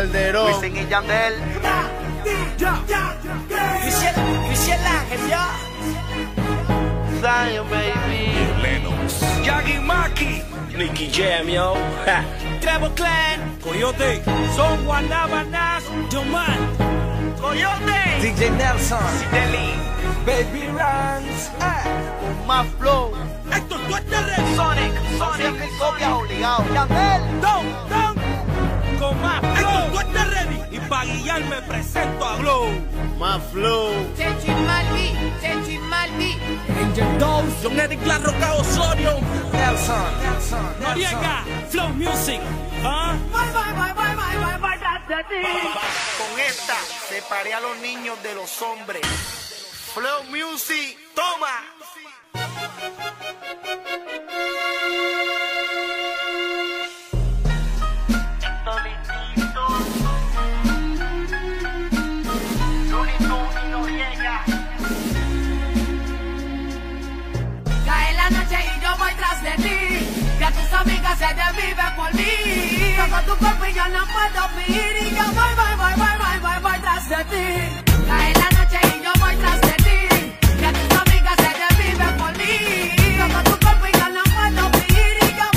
Calderón. Wisin y Yandel. Cristian Ángel, ya. Zion, baby. Lennox. Yagi Maki. Nicky Jam, yo. Ha. Trevor Clan. Coyote. Son Guanabanas. Joman. Coyote. DJ Nelson. Deli. Baby Runs. Más flow. Héctor, tú estás ready. Sonic. Sonic y copia obligado. Yandel. Don. Con más flow. Héctor, tú estás ready. Y para guiar me presento a Glow. Más flow. Chechi Maldi. Angel Dose. John Eric La Roca Osorio. Nelson. Noriega. Flow Music. ¿Ah? Con esta separé a los niños de los hombres. Flow Music, toma. Cae la noche y yo voy tras de ti. Que tus amigas se desviven por mí. Toco tu cuerpo y yo no puedo vivir. Y yo voy tras de ti. Cae la noche y yo voy tras de ti. Que tus amigas se desviven por mí. Toco tu cuerpo y yo no puedo vivir. Y yo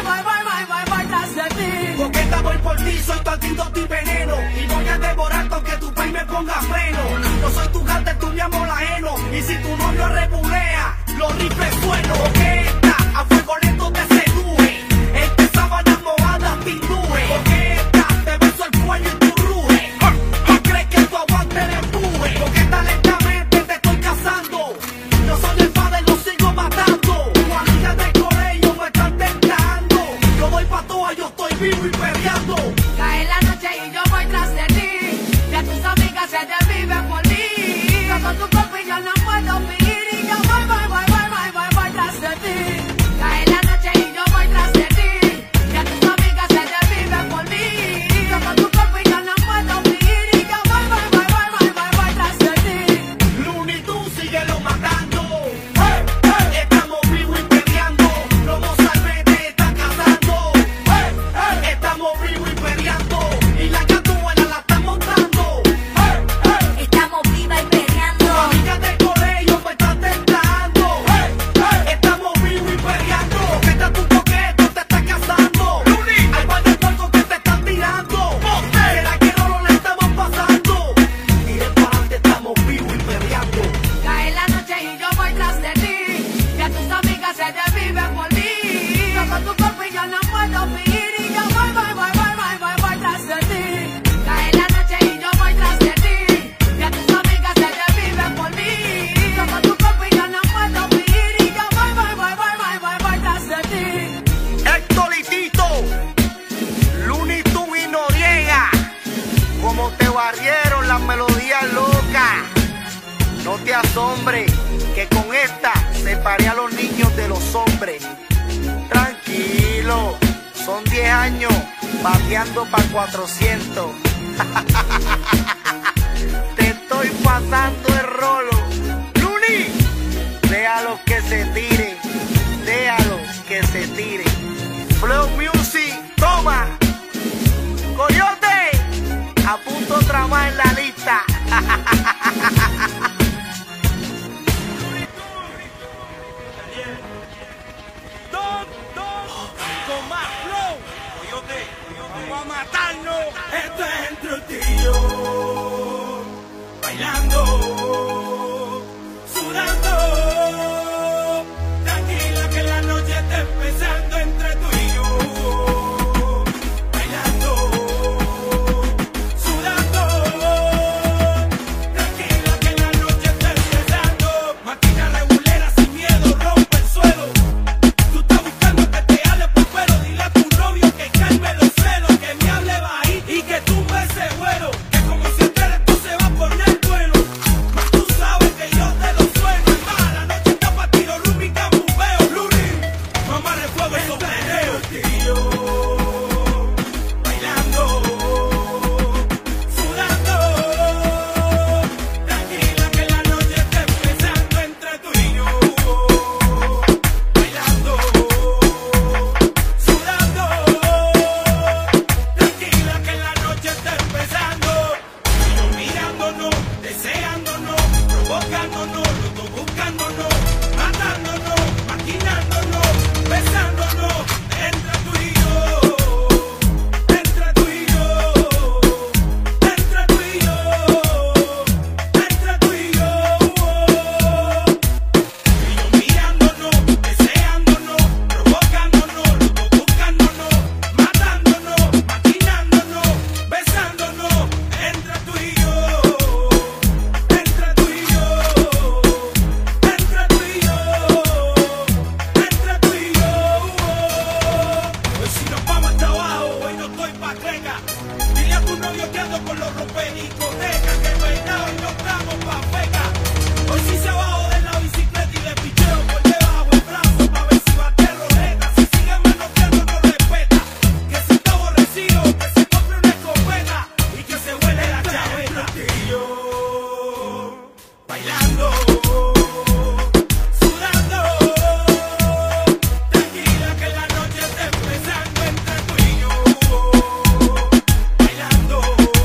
voy tras de ti. Coqueta voy por ti, soy tu antídoto y veneno. Y voy a devorarte aunque tu país me ponga freno. Yo soy tu gata, tú mi amor ajeno. Y si tu novio repulea, los rifles sueno. Coqueta, a fuego lento te seduce. Entre sábanas mojadas te induje. Coqueta, te beso el cuello y tu ruge. ¿Y crees que tu aguante le empuje? Coqueta, lentamente te estoy cazando. Yo soy el padre, lo sigo matando. Tu amiga del colegio me están tentando. Yo doy pa' todas, yo estoy vivo y peleando. Cae la noche y yo voy tras de ti. Que tus amigas se desviven por mí. Toco tu cuerpo y yo no puedo vivir. Y yo voy tras de ti. Cae la noche y yo voy tras de ti. Que tus amigas se desviven por mí. Toco tu cuerpo y yo no puedo vivir. Y yo voy tras de ti. Looney Tunes, síguelo matando. Estamos vivos y peleando. Lomo Salve te está cazando. Estamos vivos y peleando. Y la gatúbela la están montando. Estamos vivas y peleando. Tu amiga del colegio me está tentando. Estamos vivos y peleando. Coqueta, tu coqueto te está cazando. Hay varios puercos que te están tirando. ¿Será que no lo le estamos pasando? Y de para adelante estamos vivos y peleando. Cae la noche y yo voy tras de ti. Que tus amigas se desviven por mí. Toco tu cuerpo y yo no puedo vivir. Y yo voy tras de ti. Cae la noche y yo voy tras de ti. Que tus amigas se desviven por mí. Toco tu cuerpo y yo no puedo vivir. Y yo voy tras de ti. Héctor y Tito. Looney Tunes y Noriega. Como te barrieron las melodías locas. No te asombres que con esta separé a los niños de los hombres. Tranquilo, son 10 años bateando pa' 400. Te estoy pasando el rolo. Looney, déjalos que se tiren. Déjalos que se tiren. Flow Music, toma. Coyote, apunto otra más en la lista. Con más flow. Coyote, vamos a matarnos. Esto es entre ti y yo. Bailando, sudando. Tranquila que la noche está empezando entre tú y yo. Bailando, sudando. Tranquila que la noche está empezando. Máquina regulera sin miedo, rompe el suelo. Tú estás buscando que te hable por pelo. Dile a tu novio que calme los celos, que me hable bajito y que tumbe ese vuelo. Que como si discoteca. Dile a tu novio que ando con los rompediscotecas, que bailado y nos damos pa' feca. Hoy sí se abajo de la bicicleta y le picheo por debajo el brazo pa' ver si bate roleta. Si sigue manoteando no respeta, que si está aborrecido, que se compre una escopeta y que se huele la chaveta. Y yo bailando, sudando, tranquila que la noche está empezando entre tú y yo. Bailando,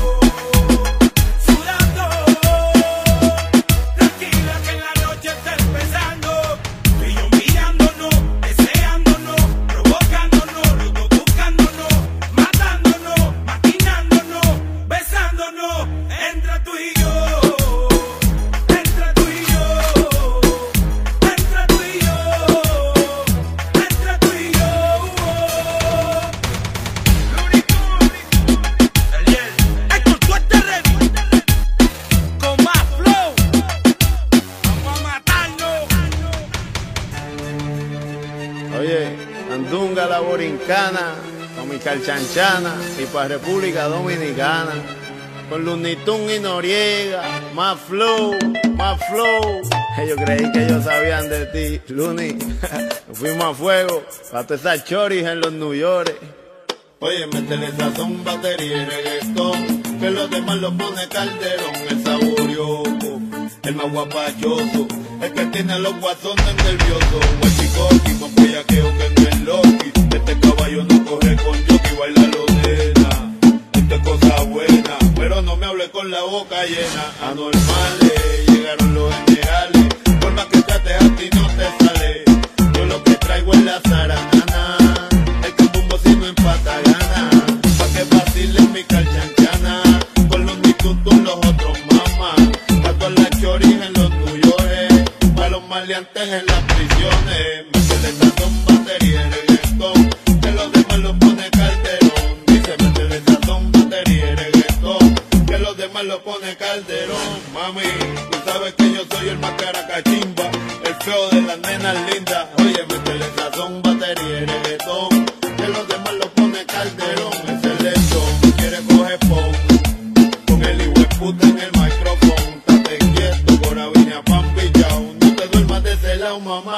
sudando, tranquila que la noche está empezando. Tú y yo mirándonos, deseándonos, provocándonos, los dos buscándonos, matándonos, maquinándonos, besándonos, entre tú y yo. Entre tú y yo, entre tú y yo, entre tú y yo. Looney Tunes, Héctor, tú estás ready, con más flow, vamos a matarnos. Oye, Andunga la Borincana, con mi Calchanchana y para República Dominicana. Con Looney Tunes y Noriega, más flow, más flow. Yo creí que ellos sabían de ti, Looney. Fuimos a fuego, para todas esas choris en los New York. Oye, métele sazón, batería y reggaetón, que los demás lo pone Calderón, el saborioso, el más guapachoso, el que tiene a los guasones nerviosos. Guachicoqui, más bellaqueo que en el Loki. Este caballo no corre con jockey, baila lo nena. Esto es cosa buena, pero no me hable con la boca llena. Anormales, llegaron los generales, por más que trates a ti no te sale. Yo lo que traigo es la zaranana, el cambumbo si no empata gana. Pa' que vacilen mi calchanchana, con los nitutos los otros mamás. Pa' todas las choris en los New York, pa' los maleantes en las prisiones. Métele sazón, batería y reggaetón, que los demás lo pone Calderón. Dice métele sazón, batería y reggaetón, que los demás lo pone Calderón. Mami, tú sabes que yo soy el más caracachimba, el feo de las nenas lindas. Oye, métele sazón, batería y reggaetón, que los demás lo pone Calderón. Es el lechón, quiere coger pon, con el hijueputa en el micrófono. Estate quieto, Coraviña, pan pillao, no te duermas de ese lado, mamá.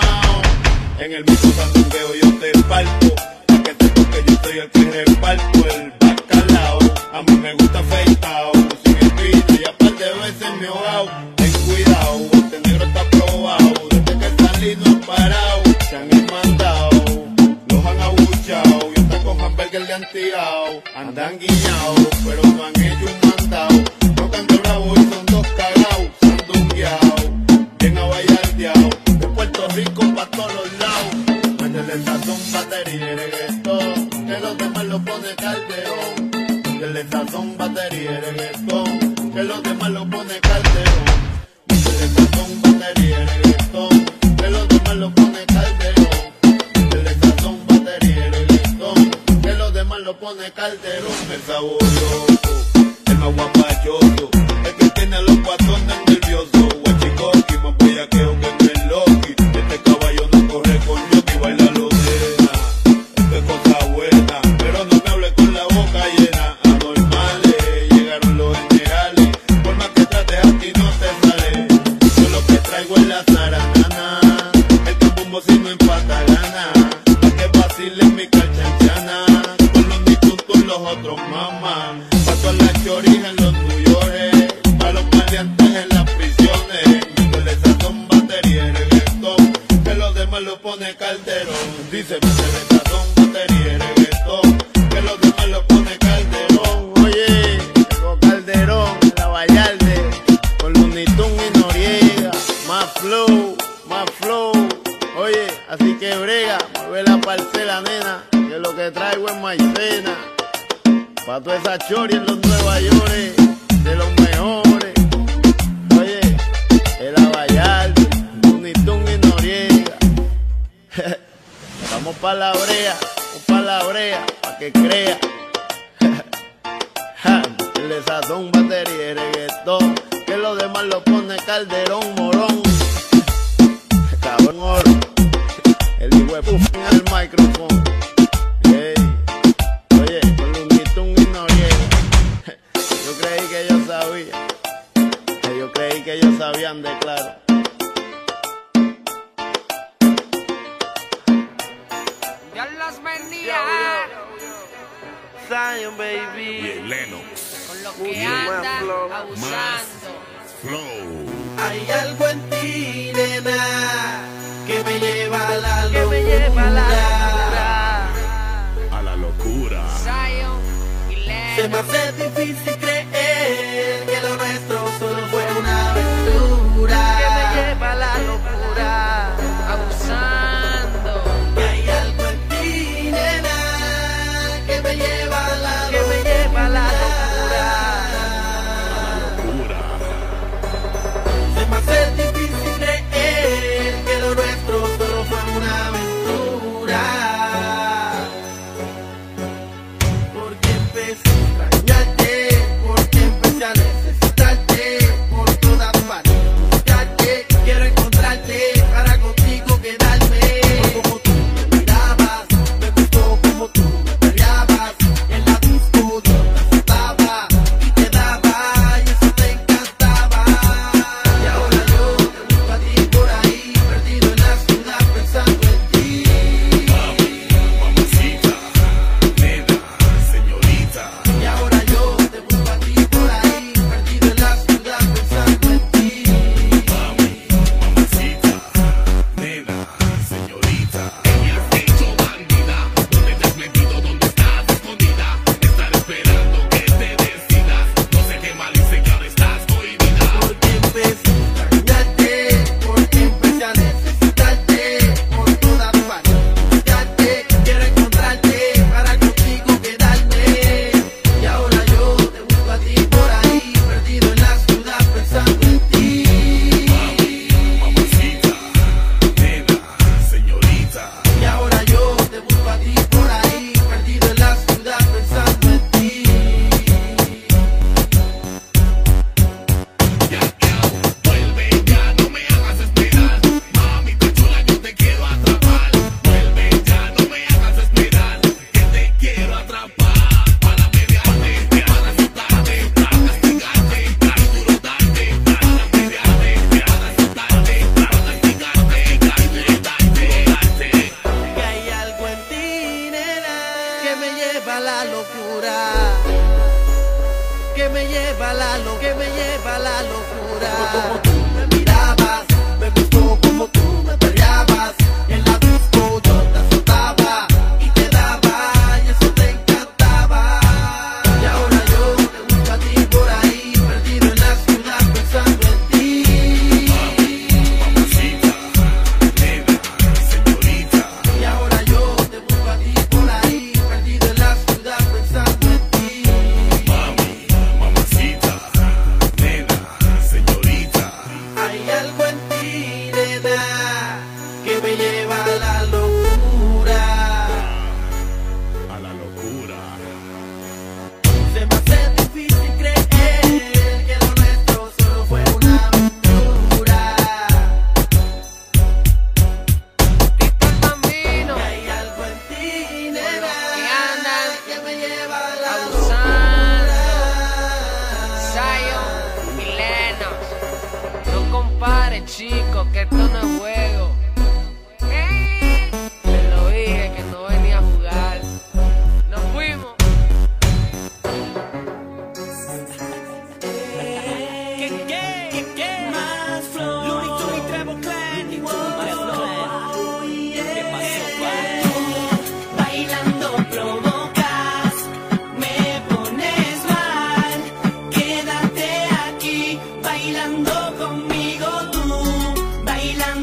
En el mismo sandungueo yo te parto, pa' que sepas que yo soy el que reparto el bacalao. A mí me gusta afeitao, sin espina y aparte de veces me ahogao. Ten cuidado, este negro está probado, desde que salí no han parado. Se han mandado, los han abuchado y hasta con hamburger le han tirado. Andan guiñados, pero no han hecho un mandado. Tocan de bravo y son dos cagados, sandungueados, bien abayardeados, de Puerto Rico pa' todos los lados. Métele sazón, batería y reggaetón, que los demás lo pone Calderón. Métele sazón, batería y reggaetón, que los demás lo pone Calderón. Métele sazón, batería y reggaetón, que los demás lo pone Calderón. Métele sazón, batería y reggaetón, que los demás lo pone Calderón. El saborioso, el más guapachoso, el que tiene a los guatones nerviosos. Guachicoqui, más bellaqueo que en el Loki. Este caballo no corre con jockey, baila lo nena. Esto es cosa buena, pero no me hable con la boca llena. Anormales, llegaron los generales, por más que trates a ti no te sale. Yo lo que traigo es la zaranana, el cambumbo si no empata gana. Pa' que vacilen mi calchanchana, con los nitutos los otros mamás. Pa' todas las choris en los New York, pa' los maleantes en las prisiones. Métele sazón, batería y reggaetón, que los demás lo pone Calderón. Dice métele sazón, batería y reggaetón, que los demás lo pone Calderón. Oye, llegó Calderón, la Vallarde, con Looney Tunes y Noriega, más flow, más flow. Oye, así que brega, mueve la parcela, nena, que lo que traigo es maicena. Pa' toda esa chori en los Nueva York, de los mejores. Oye, el Abayalde, Looney Tunes y Noriega. Vamos pa' la brea, pa' que crea. Le sazón, batería y reggaetón, que los demás lo pone Calderón, morón. Cabrón oro, el hijo de puff en el micrófono. Hey. Oye, con Looney Tunes y Noriega. Creí que ellos sabían de claro. Dios los bendiga. Zion, baby. Bien, Lennox. Con lo Mucho que más andan flow. abusando. Flow. Hay algo en ti, nena, que me lleva a la Que locura. me lleva a la locura. A la locura. Zion y Se me Lennox. hace difícil creer que lo nuestro solo fue una aventura. Que me lleva a la locura. Abusando. Y hay algo en ti, nena, que me lleva a la Que me lleva a la locura. Locura. Se me hace difícil creer que lo nuestro solo fue una aventura. Porque empecé a extrañarte, porque empecé a necesitarte por todas partes. Buscarte, quiero encontrarte para contigo quedarme. Como tú me mirabas, me gustó como tú me peleabas. En la disco yo te azotaba y te daba y eso te encantaba. Y ahora yo te busco a ti por ahí, perdido en la ciudad pensando en ti. Mamacita. Nena. Señorita. Y ahora yo te busco a ti por ahí, perdido en la ciudad pensando en ti. Mamacita. Nena. Señorita. Me has hecho bandida. ¿Dónde te has metido? ¿Dónde estás escondida? Estar esperando que te decidas. No sé qué mal hice que ahora estás cohibida. Porque empecé a extrañarte, porque empecé a necesitarte por todas partes. Buscarte, quiero encontrarte para contigo quedarme. Y ahora yo te busco a ti por ahí, perdido en la ciudad pensando en ti. Mamacita. Nena. Señorita. Y ahora yo te busco a ti por ahí, perdido en la ciudad pensando en ti. Vuelve ya, no me hagas esperar. Mamita chula, yo te quiero atrapar. Vuelve ya, no me hagas esperar. Que te quiero atrapar. Para mediarte, para azotarte, para castigarte, para duro darte, para mediarte, para azotarte, para castigarte, darte. Que hay algo en ti, nena, que me lleva a la locura. Que me lleva a la locura, que me lleva a la locura. Como tú me mirabas, me gustó como tú me peleabas. En la disco yo te azotaba y te daba y eso te encantaba. Y ahora yo te busco a ti por ahí, perdido en la ciudad pensando en ti. Mamacita, nena, señorita. Y ahora yo te busco a ti por ahí, perdido en la ciudad pensando en ti. Mamacita, nena, señorita. Hay algo en ti, nena, que me lleva a la locura. A la locura. Se me hace difícil creer que lo nuestro solo fue una aventura. Tito el Bambino. Hay algo en ti, nena, que andan que me lleva a la abusando. locura. Zion y Lennox. No compare, chicos, que esto no es juego. Te lo dije que no venía a jugar. Nos fuimos. Más flow. Looney Tunes y Treble Clan. ¿Qué pasó? Bailando provocas, me pones mal. Quédate aquí bailando conmigo tú, bailando.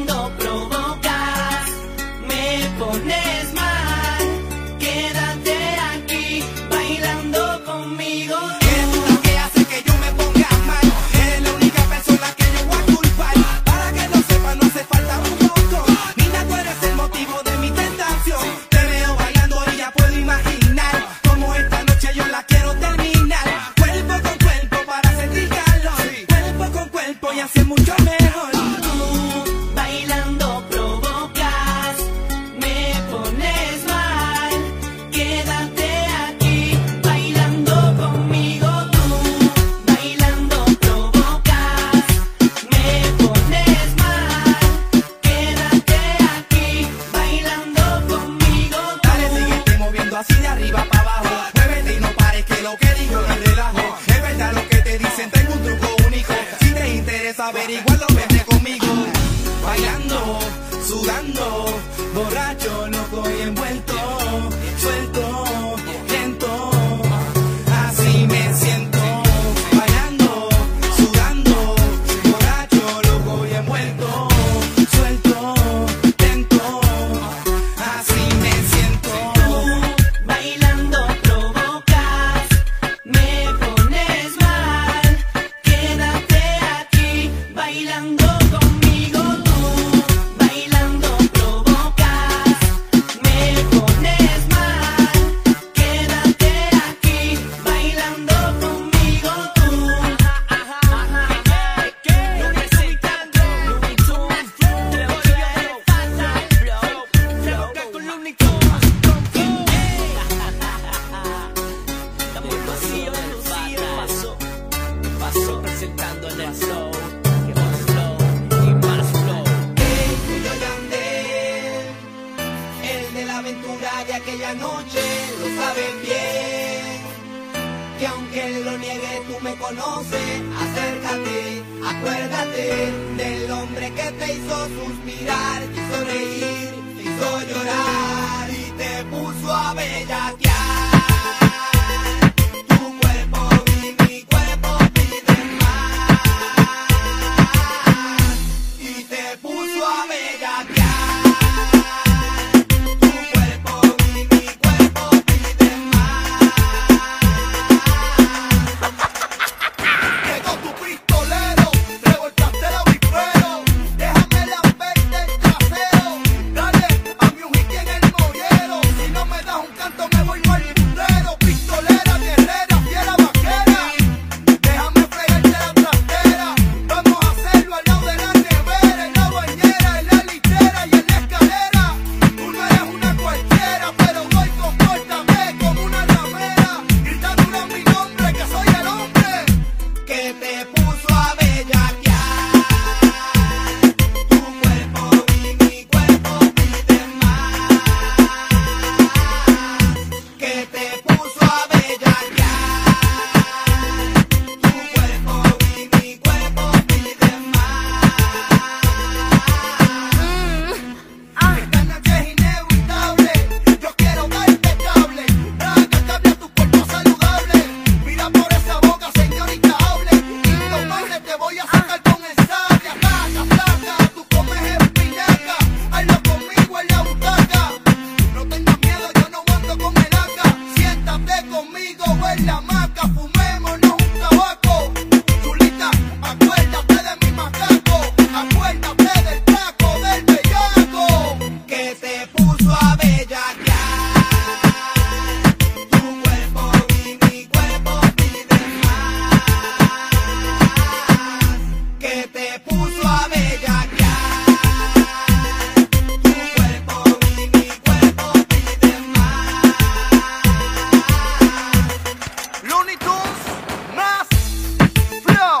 de lo que digo, no es relajo. Es verdad lo que te dicen, tengo un truco único. Si te interesa averiguarlo, vente conmigo. Bailando, sudando, borracho, loco y envuelto, suelto, lento, así me siento. Bailando, sudando, borracho, loco y envuelto, suelto, lento, así me siento. Bailando provocas, me pones mal. Quédate aquí bailando conmigo tú. Bailando provocas, me pones mal. Quédate aquí bailando conmigo tú. Paso presentando el flow, que más flow y más flow. Yo Yandel, el de la aventura de aquella noche, lo sabes bien. Que aunque él lo niegue, tú me conoces. Acércate, acuérdate del hombre que te hizo suspirar, te hizo reír, te hizo llorar y te puso a bellaquear. Tu cuerpo y mi cuerpo piden más y te puso a bellaquear. Tu cuerpo y mi cuerpo piden más. Llegó tu pistolero, revolcaste el avispero. Déjame la verte el trasero. Dale a mi un hit en el mollero. Si no me das un canto me voy mal putero. Pistolera, guerrera, fiera vaquera. Déjame fregarte la trastera. Vamos a hacerlo al lado de la nevera, en la bañera, en la litera y en la escalera. Tú no eres una cualquiera, pero voy compórtame como una ramera. Grita duro mi nombre, que soy el hombre que te puso a bellaquear. Tu cuerpo y mi cuerpo piden más. Que te puso a bellaquear. Tu cuerpo y mi cuerpo piden más. Esta noche es inevitable. Yo quiero darte cable. Traga cable a tu cuerpo saludable. Mira por esa boca, señorita, hable. Indomable, te voy a sacar con el sable. Ataca, placa, tú comes espinaca. Hazlo conmigo en la butaca. No tengas miedo, yo no ando con el AK. Siéntate conmigo en la hamaca. Fumémonos un tabaco. Chulita, acuérdate de mi macaco. Acuérdate del taco, del bellaco que te puso a bellaquear. Tu cuerpo y mi cuerpo piden más. Que te puso a bellaquear. Tu cuerpo y mi cuerpo piden más. Looney Tunes más flow.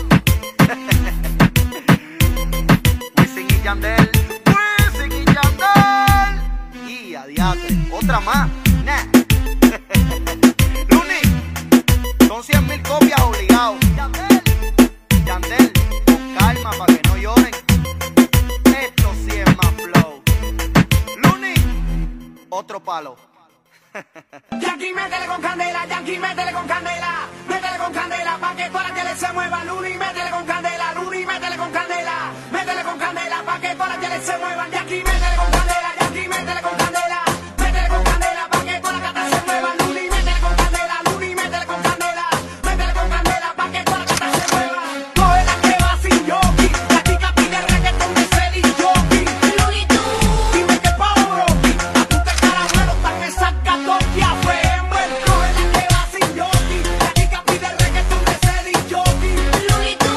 Wisin y Yandel, Wisin y Yandel. Y adiatre, otra más. Nah. Looney, son 100,000 copias obligados. Yandel, Yandel, con calma para que no lloren. Esto sí es más flow. Looney, otro palo. Yankee, métele con candela, Yankee, métele con candela, métele con candela, pa' que toda la tele se mueva. Looney, métele con candela, Looney, métele con candela, pa' que toda la tele se mueva. Yankee, métele con candela, Yankee, métele con candela, pa' que toda la gata se mueva. Looney, métele con candela, Looney, métele con candela, pa' que toda la gata se mueva. Coge la que va sin jockey, la chica pide reggaetón de Celi Jockey. Looney Tunes. Dime que pavo, a tu te caramelo, tan esas gatos que afremben. Coge la que va sin jockey, la chica pide reggaetón de Celi Jockey. Looney Tunes.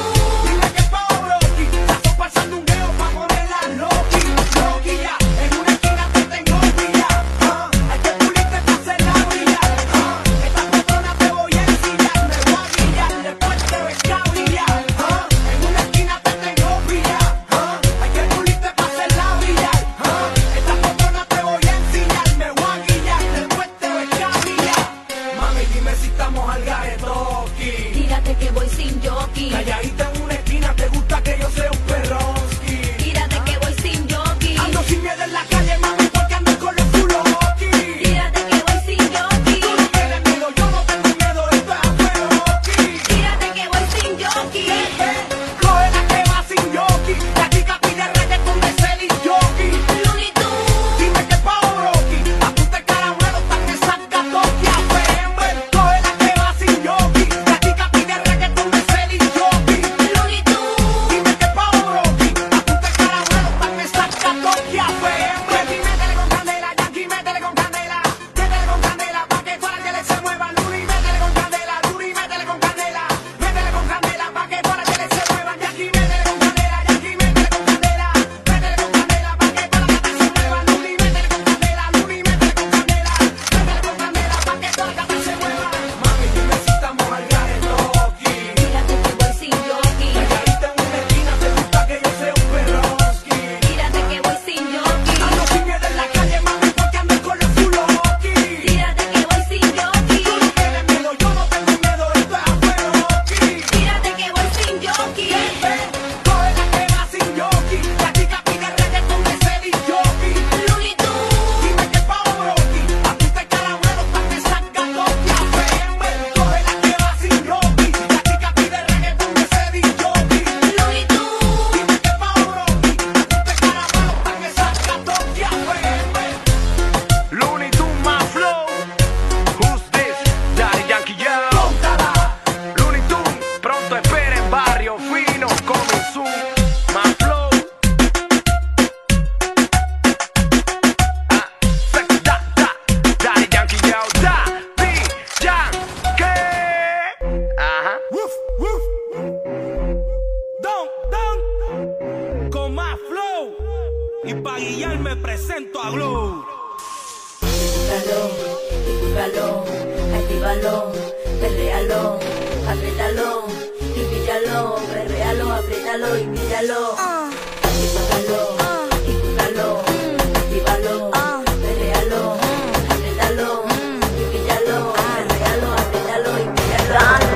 estamos al garetoki. Tírate que voy sin jockey. Calladita en una esquina, te gusta que yo sea un perronski. Tírate que voy sin jockey. Ando sin miedo en la calle, mami, porque ando con los fuloki. Tírate que voy sin jockey. Tú no tienes miedo, yo no tengo miedo, esto es aferoki. Tírate que voy sin jockey. Coge la que va sin jockey. La chica pide reggaetón de Celine Jockey. Looney Tunes. Dime que pa' Oroki. A tu te carabuelo pa' que saca toque a PM. Coge la que va sin jockey. La chica pide reggaetón de Celine Jockey. Looney Tunes. Dime que pa' Oroki. A tu te carabuelo pa' que saca toque a PM. Yankee, métele con candela. Yankee, métele con candela. Métele con candela pa' que toda la tele se mueva. Luni, métele con candela. Luni, métele con candela. Métele con candela pa' que toda la tele se mueva. Yankee, métele con candela. Yankee, métele con candela. Métele con candela pa' que toda la gata se mueva. Luni, métele con candela. Luni, métele con candela. Métele con candela pa' que toda la gata se mueva. Mami, dime si estamos al garetoki. Tírate que voy sin jockey. Calladita en una esquina, te gusta que yo sea un perronski. Tírate que voy sin jockey. Ando sin miedo en la calle, mami, porque ando con los fuloki. Tírate que voy sin jockey. Tú no tienes miedo, yo no tengo miedo, esto es aferoki. Tírate que voy sin jockey. Coge la que va sin jockey. La chica pide reggaetón de Celine Jockey. Looney Tunes. Dime que pa' Oroki. A tu te carabuelo pa' que saca toque a PM. Coge la que va sin jockey. La chica pide reggaetón de Celine Jockey. Looney Tunes. Dime que pa' Oroki. A tu te carabuelo pa' que saca toque a PM. Looney Tunes, my flow. Who's this? Daddy Yankee Yo. Looney Tunes, pronto esperen barrio fino, coming soon. My flow. Daddy Yankee Yo, Daddy Yankee. Ajá. Don, con más flow. Y pa' guiar me presento a Glow. Empújalo, actívalo, perréalo, apriétalo y píllalo, perréalo, apriétalo y píllalo. Empújalo, actívalo, perréalo, apriétalo y píllalo, perréalo, apriétalo y píllalo.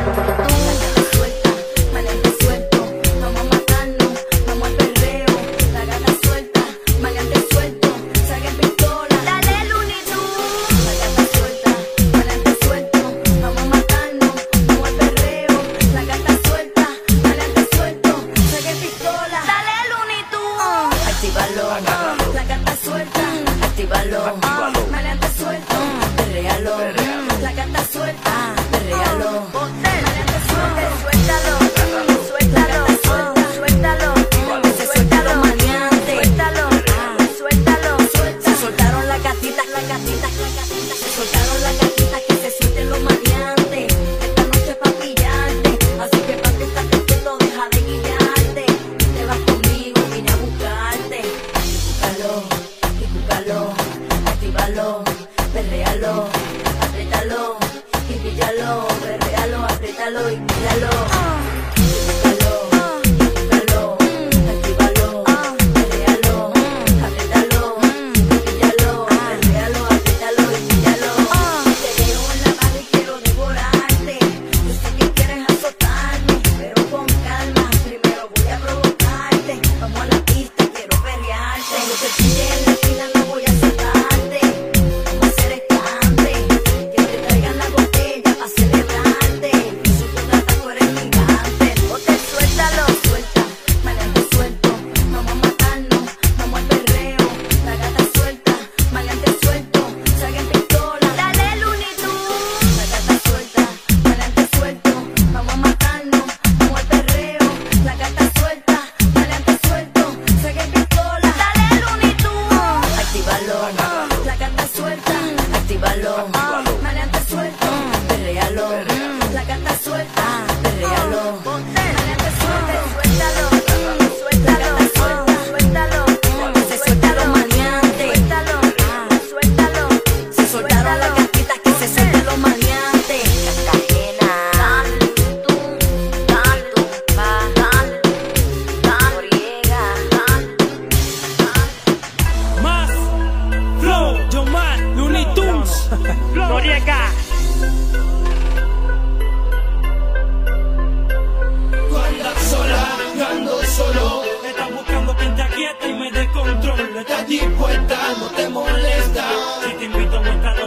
La gata suelta, maleante suelto, vamos a matarnos, vamos al perreo. La gata suelta, maleante suelto, saquen pistola. Dale Looney Tunes. La gata suelta, maleante suelto, vamos a matarnos, vamos al perreo. La gata suelta, maleante suelto, saquen pistola. Dale Looney Tunes. Actívalo, la gata suelta, actívalo, maleante suelto, perréalo. La gata suelta, perréalo. Maleante suelta, suéltalo, suéltalo, suéltalo, se suelta lo maleante, suéltalo, se soltaron las gatitas, se soltaron las gatitas, que se suelten los maleantes. Esta noche pa' pillarte, así que pa' que estás contento, deja de guiarte. Te vas conmigo, vine a buscarte. Empújalo, actívalo, perréalo, apriétalo y píllalo, perréalo, apriétalo y píllalo. Empújalo, actívalo, perréalo, apriétalo y píllalo, perréalo, apriétalo y píllalo. Te veo en la barra y quiero devorarte. Yo sé que quieres azotarme, pero con calma, primero voy a provocarte. Vamos a la pista, quiero perrearte. Cuando te pille en la esquina no voy a soltarte. Vamos a hacer escante, que te traigan la botella pa' celebrarte. Yo soy tu gata, tú eres gigante. Bote, suéltalo, suelta, maleante suelto, vamos a matarnos, vamos al perreo. La gata suelta, maleante suelto, saquen pistola. Dale Looney Tunes. La gata suelta, maleante suelto, vamos a matarnos, vamos al perreo. La gata suelta, maleante suelto, saquen pistola. Dale Looney Tunes. Actívalo, la gata suelta, actívalo, maleante suelto, perréalo. La gata suelta, perréalo. Maleante suelta, suéltalo, suéltalo, se suelta los maleantes, suéltalo, se soltaron las gatitas, que se suelten los maleantes. Más flow, John Man, Looney Tunes. Noriega.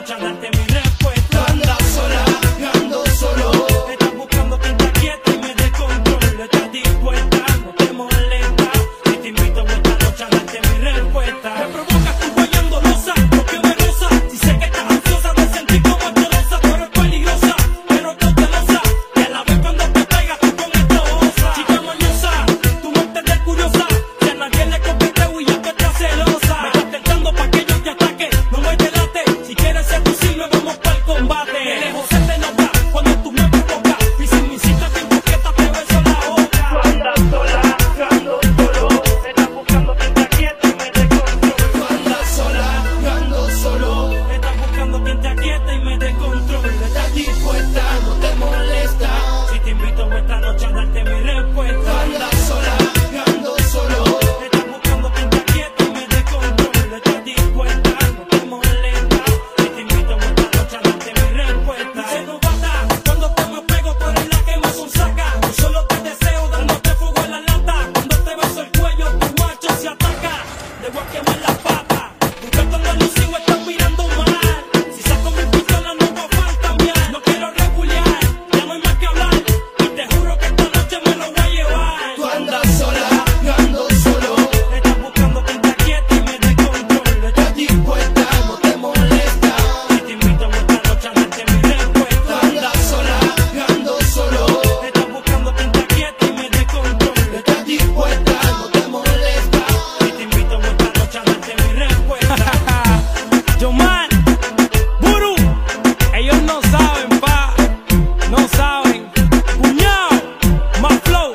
noche a darte mi respuesta. Andas sola, yo ando solo. Estás buscando quien te aquiete y me dé control. Estás dispuesta, no te molesta. Si te invito esta noche a darte mi respuesta. Me provocas tú bailando rosa, porque me rosa. Si sé que estás ansiosa de sentir como te rosa. Tú eres peligrosa, pero cautelosa. Y a la vez cuando te pega tú con esto osa. Chica mañosa, tú me entiendes curiosa. Si a nadie le compite y yo que estás celosa. Me estás tentando pa' que yo te ataque. No me delate, si quieres seducirme vamos pa'l combate. De lejos se te nota cuando tú me provocas. Y si me incitas bien coqueta te beso la boca. Tú andas sola, yo ando solo. Estás buscando quien te aquiete y me dé control. Tú andas sola, yo ando solo. Estás buscando quien te aquiete y me dé control. Estás dispuesta, no te molesta. Si te invito esta noche a darte mi Tú respuesta. andas sola, yo ando solo. Estás buscando quien te aquiete y me dé control. Estás dispuesta, no te molesta. Si te invito esta noche a darte mi respuesta. Se nos bata cuando te me pego, tú eres la que más saca. Yo solo te deseo dándote fuego en la lata. Cuando te beso el cuello, tu macho se ataca. Debo a quemar las patas. Buscando en el lucido estás mirando mal. Si saco mi pistola no va a fantamear. No quiero regular, ya no hay más que hablar. Y te juro que esta noche me lo voy a llevar. Tú andas sola, yo ando solo. Estás buscando quien te aquiete y me dé control. Estás dispuesta, no te molesta. Si te invito esta noche a darte mi Tú respuesta. andas sola, yo ando solo. Estás buscando quien te aquiete y me dé control. Estás dispuesta, no te molesta. Si te invito esta noche a darte mi respuesta. Yo man, Buru, ellos no saben, pa, no saben. Cuñao, más flow,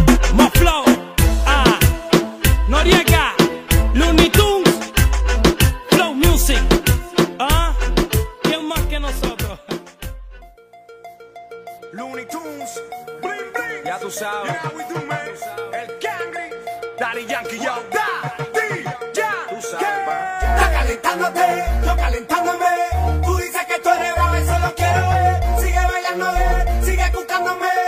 Noriega, Looney Tunes, Flow Music, ¿quién más que nosotros? Looney Tunes, bling bling. Ya tú sabes. Yeah, we do, man. El Cangri, Daddy Yankee, yo, Daddy Yankee. Tú sabes, pa. Está calentándote, yo calentándome. Tú dices que tú eres bravo, eso lo quiero ver. Sigue bailando, sigue escuchándome.